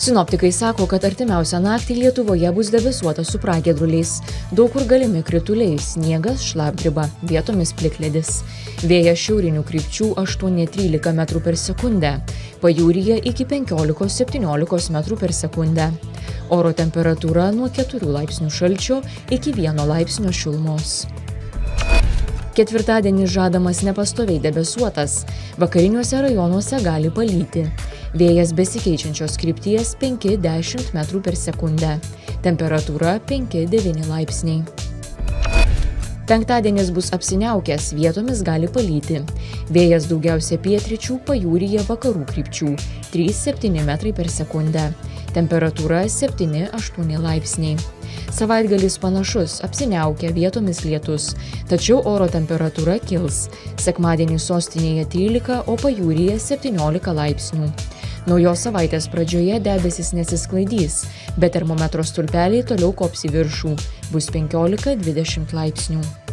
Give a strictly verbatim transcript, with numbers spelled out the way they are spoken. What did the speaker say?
Sinoptikai sako, kad artimiausią naktį Lietuvoje bus debesuota su pragiedruliais. Daug kur galimi krituliai, sniegas, šlapdriba, vietomis plikledis. Vėjas šiaurinių krypčių aštuoni trylika metrų per sekundę, pajūryje iki penkiolikos septyniolikos metrų per sekundę. Oro temperatūra nuo keturių laipsnių šalčio iki vieno laipsnio šilumos. Ketvirtadienis žadamas nepastoviai debesuotas, vakariniuose rajonuose gali palyti. Vėjas besikeičiančios krypties penki dešimt metrų per sekundę. Temperatūra penki devyni laipsniai. Penktadienis bus apsiniaukęs, vietomis gali palyti. Vėjas daugiausia pietryčių, pajūryje vakarų krypčių trys septyni metrai per sekundę. Temperatūra septyni aštuoni laipsniai. Savaitgalis panašus, apsiniaukę, vietomis lietus, tačiau oro temperatūra kils. Sekmadienį sostinėje trylika, o pajūryje septyniolika laipsnių. Naujos savaitės pradžioje debesis nesisklaidys, bet termometro stulpeliai toliau kops į viršų, bus penkiolika dvidešimt laipsnių.